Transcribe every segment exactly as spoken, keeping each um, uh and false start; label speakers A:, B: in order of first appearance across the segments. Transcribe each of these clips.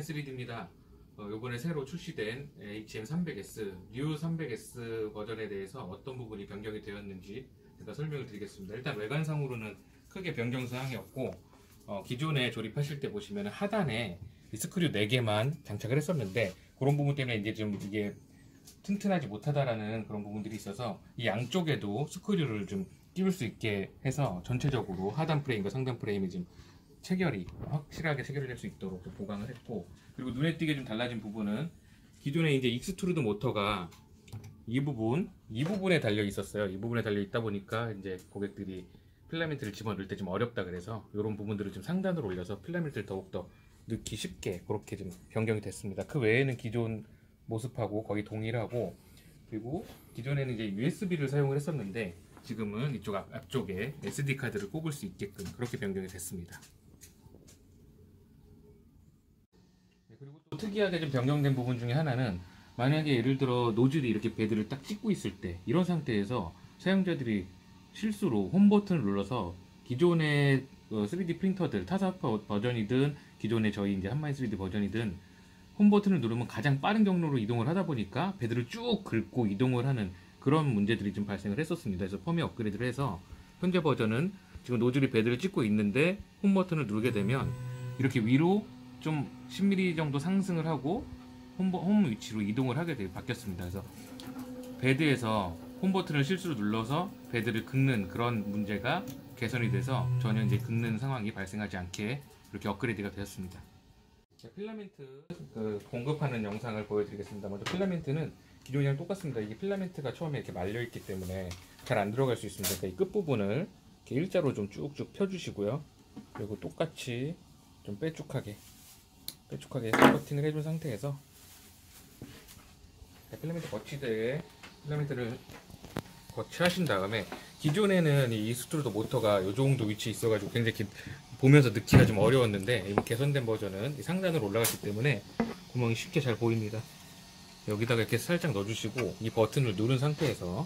A: 한마인 쓰리디입니다. 어, 이번에 새로 출시된 에이치엠 삼백 에스, 뉴 삼백 에스 버전에 대해서 어떤 부분이 변경이 되었는지 제가 설명을 드리겠습니다. 일단 외관상으로는 크게 변경 사항이 없고, 어, 기존에 조립하실 때 보시면 하단에 스크류 네 개만 장착을 했었는데, 그런 부분 때문에 이제 좀 이게 튼튼하지 못하다라는 그런 부분들이 있어서 이 양쪽에도 스크류를 좀 끼울 수 있게 해서 전체적으로 하단 프레임과 상단 프레임이 좀 체결이 확실하게 체결이 될 수 있도록 보강을 했고, 그리고 눈에 띄게 좀 달라진 부분은 기존에 이제 익스트루드 모터가 이 부분 이 부분에 달려 있었어요. 이 부분에 달려 있다 보니까 이제 고객들이 필라멘트를 집어넣을 때 좀 어렵다 그래서 이런 부분들을 좀 상단으로 올려서 필라멘트를 더욱더 넣기 쉽게 그렇게 좀 변경이 됐습니다. 그 외에는 기존 모습하고 거의 동일하고, 그리고 기존에는 이제 유에스비를 사용을 했었는데 지금은 이쪽 앞, 앞쪽에 에스디 카드를 꼽을 수 있게끔 그렇게 변경이 됐습니다. 그리고 또 특이하게 좀 변경된 부분 중에 하나는, 만약에 예를 들어 노즐이 이렇게 베드를 딱 찍고 있을 때 이런 상태에서 사용자들이 실수로 홈 버튼을 눌러서 기존의 쓰리디 프린터들, 타사 버전이든 기존의 저희 이제 한마인 쓰리디 버전이든 홈 버튼을 누르면 가장 빠른 경로로 이동을 하다 보니까 베드를 쭉 긁고 이동을 하는 그런 문제들이 좀 발생을 했었습니다. 그래서 펌웨어 업그레이드를 해서 현재 버전은 지금 노즐이 베드를 찍고 있는데 홈 버튼을 누르게 되면 이렇게 위로 좀 십 밀리미터 정도 상승을 하고 홈, 홈 위치로 이동을 하게 되, 바뀌었습니다. 그래서 베드에서 홈 버튼을 실수로 눌러서 베드를 긁는 그런 문제가 개선이 돼서 전혀 이제 긁는 상황이 발생하지 않게 이렇게 업그레이드가 되었습니다. 자, 필라멘트 그 공급하는 영상을 보여드리겠습니다. 먼저 필라멘트는 기존이랑 똑같습니다. 이게 필라멘트가 처음에 이렇게 말려있기 때문에 잘 안 들어갈 수 있습니다. 그러니까 이 끝부분을 이렇게 일자로 좀 쭉쭉 펴주시고요. 그리고 똑같이 좀 빼쭉하게 빼쭉하게 커팅을 해준 상태에서 필라멘트 거치대에 필라멘트를 거치하신 다음에, 기존에는 이 익스트루드 모터가 이 정도 위치에 있어가지고 굉장히 기, 보면서 넣기가 좀 어려웠는데, 이번 개선된 버전은 이 상단으로 올라갔기 때문에 구멍이 쉽게 잘 보입니다. 여기다가 이렇게 살짝 넣어주시고 이 버튼을 누른 상태에서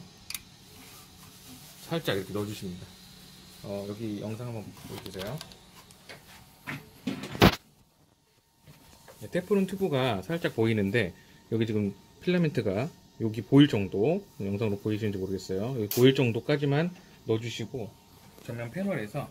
A: 살짝 이렇게 넣어주십니다. 어, 여기 영상 한번 보여주세요. 네, 테프론 튜브가 살짝 보이는데 여기 지금 필라멘트가 여기 보일 정도, 영상으로 보이시는지 모르겠어요. 여기 보일 정도까지만 넣어주시고, 전면 패널에서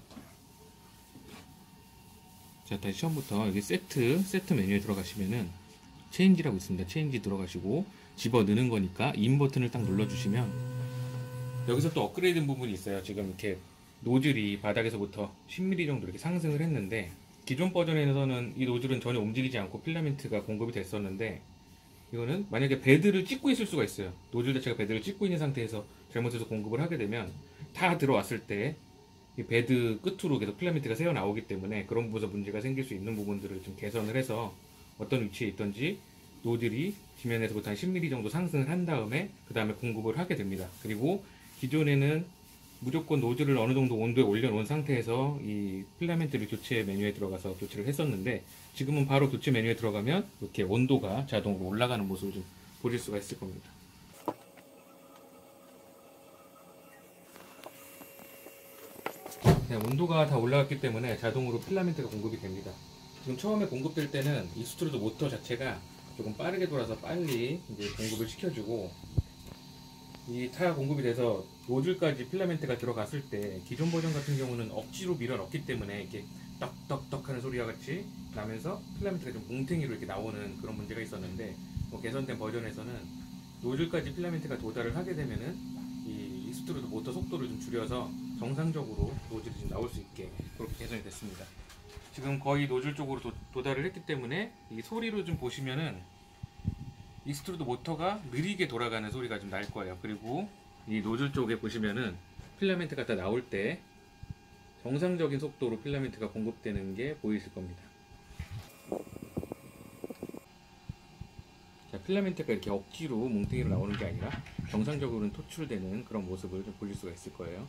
A: 자 다시 처음부터 여기 세트 세트 메뉴에 들어가시면은 체인지라고 있습니다. 체인지 들어가시고 집어 넣는 거니까 인 버튼을 딱 눌러주시면, 여기서 또 업그레이드 부분이 있어요. 지금 이렇게 노즐이 바닥에서부터 십 밀리미터 정도 이렇게 상승을 했는데, 기존 버전에서는 이 노즐은 전혀 움직이지 않고 필라멘트가 공급이 됐었는데, 이거는 만약에 베드를 찍고 있을 수가 있어요. 노즐 자체가 베드를 찍고 있는 상태에서 잘못해서 공급을 하게 되면 다 들어왔을 때 이 베드 끝으로 계속 필라멘트가 새어 나오기 때문에 그런 부분에서 문제가 생길 수 있는 부분들을 좀 개선을 해서 어떤 위치에 있던지 노즐이 지면에서부터 한 십 밀리미터 정도 상승을 한 다음에 그 다음에 공급을 하게 됩니다. 그리고 기존에는 무조건 노즐을 어느 정도 온도에 올려놓은 상태에서 이 필라멘트를 교체 메뉴에 들어가서 교체를 했었는데, 지금은 바로 교체 메뉴에 들어가면 이렇게 온도가 자동으로 올라가는 모습을 좀 보실 수가 있을 겁니다. 네, 온도가 다 올라갔기 때문에 자동으로 필라멘트가 공급이 됩니다. 지금 처음에 공급될 때는 익스트루드 모터 자체가 조금 빠르게 돌아서 빨리 이제 공급을 시켜주고, 이 타 공급이 돼서 노즐까지 필라멘트가 들어갔을 때 기존 버전 같은 경우는 억지로 밀어 넣기 때문에 이렇게 떡떡떡 하는 소리와 같이 나면서 필라멘트가 좀 뭉탱이로 이렇게 나오는 그런 문제가 있었는데, 뭐 개선된 버전에서는 노즐까지 필라멘트가 도달을 하게 되면은 이 익스트루드 모터 속도를 좀 줄여서 정상적으로 노즐이 좀 나올 수 있게 그렇게 개선이 됐습니다. 지금 거의 노즐 쪽으로 도, 도달을 했기 때문에 이 소리로 좀 보시면은 익스트루드 모터가 느리게 돌아가는 소리가 좀 날 거예요. 그리고 이 노즐 쪽에 보시면은 필라멘트가 다 나올 때 정상적인 속도로 필라멘트가 공급되는 게 보이실 겁니다. 자, 필라멘트가 이렇게 억지로 뭉탱이로 나오는 게 아니라 정상적으로는 토출되는 그런 모습을 좀 보실 수가 있을 거예요.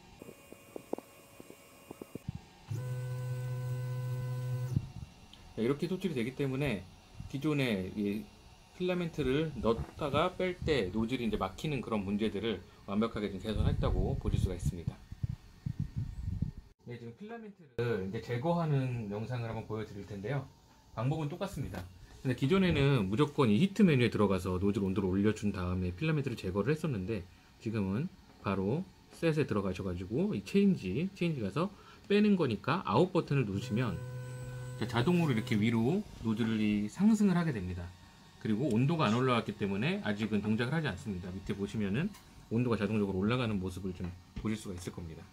A: 자, 이렇게 토출이 되기 때문에 기존에 이 필라멘트를 넣다가 뺄 때 노즐이 이제 막히는 그런 문제들을 완벽하게 좀 개선했다고 보실 수가 있습니다. 네, 지금 필라멘트를 이제 제거하는 영상을 한번 보여드릴 텐데요. 방법은 똑같습니다. 근데 기존에는 무조건 이 히트 메뉴에 들어가서 노즐 온도를 올려준 다음에 필라멘트를 제거를 했었는데, 지금은 바로 셋에 들어가셔가지고 이 체인지 체인지 가서 빼는 거니까 아웃 버튼을 누르시면 자동으로 이렇게 위로 노즐이 상승을 하게 됩니다. 그리고 온도가 안 올라왔기 때문에 아직은 동작을 하지 않습니다. 밑에 보시면은 온도가 자동적으로 올라가는 모습을 좀 보실 수가 있을 겁니다.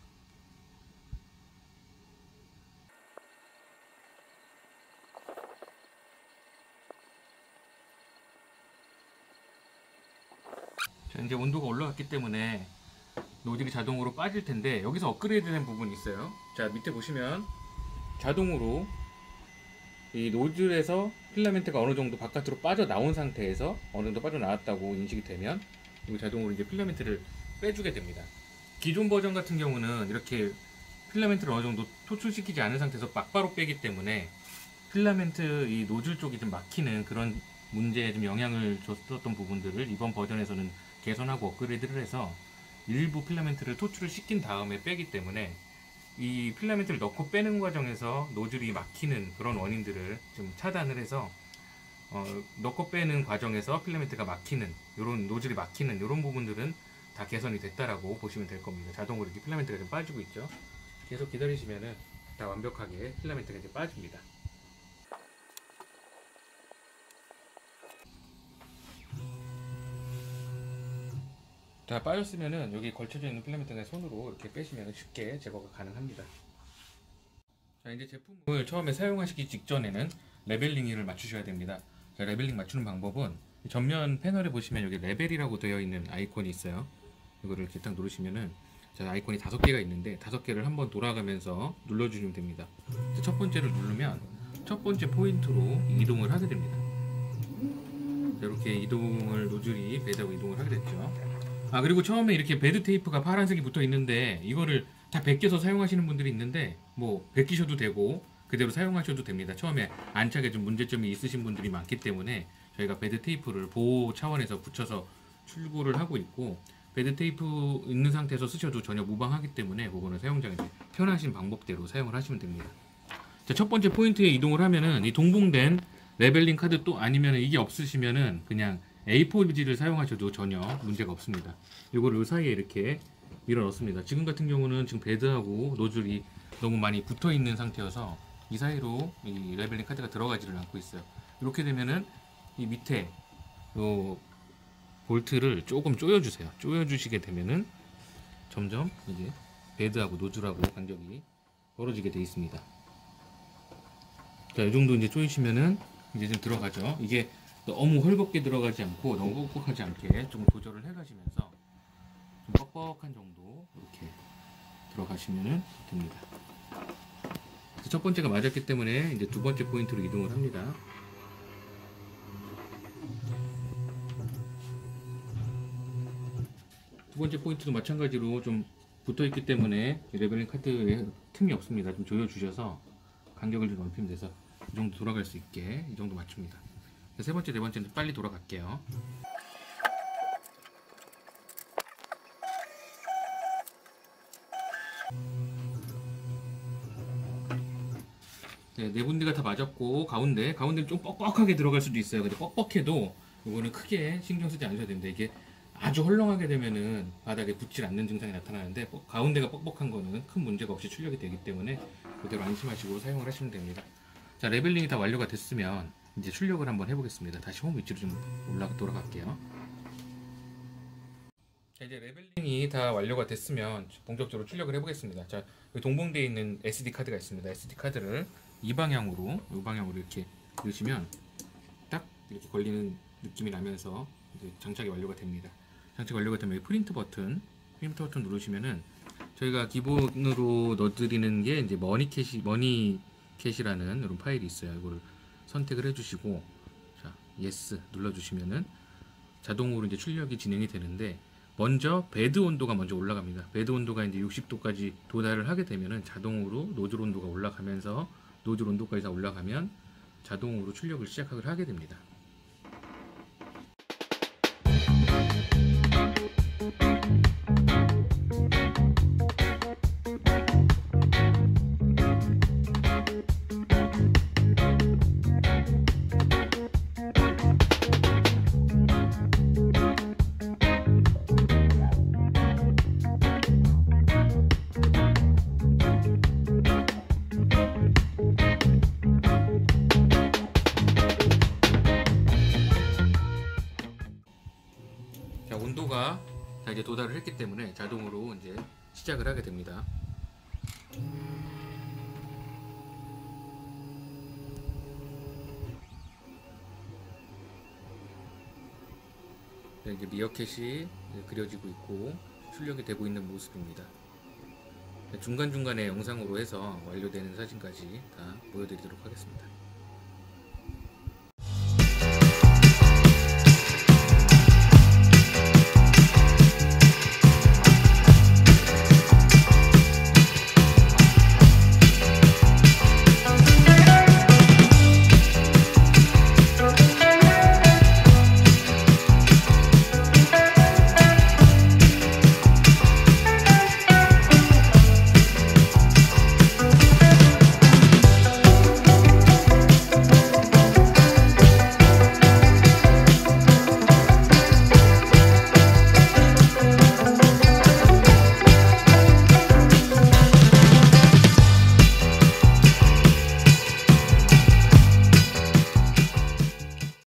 A: 자, 이제 온도가 올라왔기 때문에 노즐이 자동으로 빠질 텐데, 여기서 업그레이드 된 부분이 있어요. 자, 밑에 보시면 자동으로 이 노즐에서 필라멘트가 어느 정도 바깥으로 빠져나온 상태에서 어느 정도 빠져나왔다고 인식이 되면 이거 자동으로 이제 필라멘트를 빼주게 됩니다. 기존 버전 같은 경우는 이렇게 필라멘트를 어느 정도 토출시키지 않은 상태에서 막바로 빼기 때문에 필라멘트 이 노즐 쪽이 좀 막히는 그런 문제에 좀 영향을 줬었던 부분들을 이번 버전에서는 개선하고 업그레이드를 해서 일부 필라멘트를 토출을 시킨 다음에 빼기 때문에 이 필라멘트를 넣고 빼는 과정에서 노즐이 막히는 그런 원인들을 좀 차단을 해서 어, 넣고 빼는 과정에서 필라멘트가 막히는, 요런 노즐이 막히는 이런 부분들은 다 개선이 됐다라고 보시면 될 겁니다. 자동으로 이렇게 필라멘트가 좀 빠지고 있죠. 계속 기다리시면은 다 완벽하게 필라멘트가 이제 빠집니다. 다 빠졌으면은 여기 걸쳐져 있는 필라멘트를 손으로 이렇게 빼시면 쉽게 제거가 가능합니다. 자, 이제 제품을 처음에 사용하시기 직전에는 레벨링을 맞추셔야 됩니다. 자, 레벨링 맞추는 방법은 전면 패널에 보시면 여기 레벨이라고 되어 있는 아이콘이 있어요. 이거를 이렇게 딱 누르시면은 자, 아이콘이 다섯 개가 있는데 다섯 개를 한번 돌아가면서 눌러주시면 됩니다. 자, 첫 번째를 누르면 첫 번째 포인트로 이동을 하게 됩니다. 자, 이렇게 이동을 노즐이 배드하고 이동을 하게 됐죠. 아, 그리고 처음에 이렇게 베드 테이프가 파란색이 붙어 있는데 이거를 다 벗겨서 사용하시는 분들이 있는데 뭐 벗기셔도 되고 그대로 사용하셔도 됩니다. 처음에 안착에 좀 문제점이 있으신 분들이 많기 때문에 저희가 베드 테이프를 보호 차원에서 붙여서 출고를 하고 있고, 베드 테이프 있는 상태에서 쓰셔도 전혀 무방하기 때문에 그거는 사용자가 이제 편하신 방법대로 사용을 하시면 됩니다. 자, 첫 번째 포인트에 이동을 하면은 이 동봉된 레벨링 카드 또 아니면 이게 없으시면은 그냥 에이 포지를 사용하셔도 전혀 문제가 없습니다. 이거를 이 사이에 이렇게 밀어 넣습니다. 지금 같은 경우는 지금 베드하고 노즐이 너무 많이 붙어 있는 상태여서 이 사이로 이 레벨링 카드가 들어가지를 않고 있어요. 이렇게 되면은 이 밑에 요 볼트를 조금 조여주세요. 조여주시게 되면은 점점 이제 베드하고 노즐하고 간격이 벌어지게 되어 있습니다. 자, 이 정도 이제 조이시면은 이제 좀 들어가죠. 이게 너무 헐겁게 들어가지 않고 너무 뻑뻑하지 않게 좀 조절을 해가시면서 좀 뻑뻑한 정도 이렇게 들어가시면 됩니다. 첫 번째가 맞았기 때문에 이제 두 번째 포인트로 이동을 합니다. 두 번째 포인트도 마찬가지로 좀 붙어있기 때문에 레벨링 카드에 틈이 없습니다. 좀 조여주셔서 간격을 좀 넓히면 돼서 이 정도 돌아갈 수 있게 이 정도 맞춥니다. 세 번째, 네 번째는 빨리 돌아갈게요. 네, 네 군데가 다 맞았고 가운데, 가운데는 좀 뻑뻑하게 들어갈 수도 있어요. 근데 뻑뻑해도 이거는 크게 신경 쓰지 않으셔도 됩니다. 이게 아주 헐렁하게 되면은 바닥에 붙질 않는 증상이 나타나는데 가운데가 뻑뻑한 거는 큰 문제가 없이 출력이 되기 때문에 그대로 안심하시고 사용을 하시면 됩니다. 자, 레벨링이 다 완료가 됐으면 이제 출력을 한번 해보겠습니다. 다시 홈 위치로 좀 올라 돌아갈게요. 자, 이제 레벨링이 다 완료가 됐으면 본격적으로 출력을 해보겠습니다. 자, 여기 동봉되어 있는 에스디 카드가 있습니다. 에스디 카드를 이 방향으로, 이 방향으로 이렇게 넣으시면 딱 이렇게 걸리는 느낌이 나면서 이제 장착이 완료가 됩니다. 장착 완료가 되면 여기 프린트 버튼, 프린트 버튼 누르시면은 저희가 기본으로 넣어드리는 게 이제 머니캣이, 머니캣이라는 이런 파일이 있어요. 이거를 선택을 해주시고, 자, 예스 눌러주시면은 자동으로 이제 출력이 진행이 되는데, 먼저 베드 온도가 먼저 올라갑니다. 베드 온도가 이제 육십 도까지 도달을 하게 되면은 자동으로 노즐 온도가 올라가면서 노즐 온도까지 다 올라가면 자동으로 출력을 시작을 하게 됩니다. 이제 도달을 했기 때문에 자동으로 이제 시작을 하게 됩니다. 네, 이제 미어캣이 이제 그려지고 있고 출력이 되고 있는 모습입니다. 네, 중간중간에 영상으로 해서 완료되는 사진까지 다 보여드리도록 하겠습니다.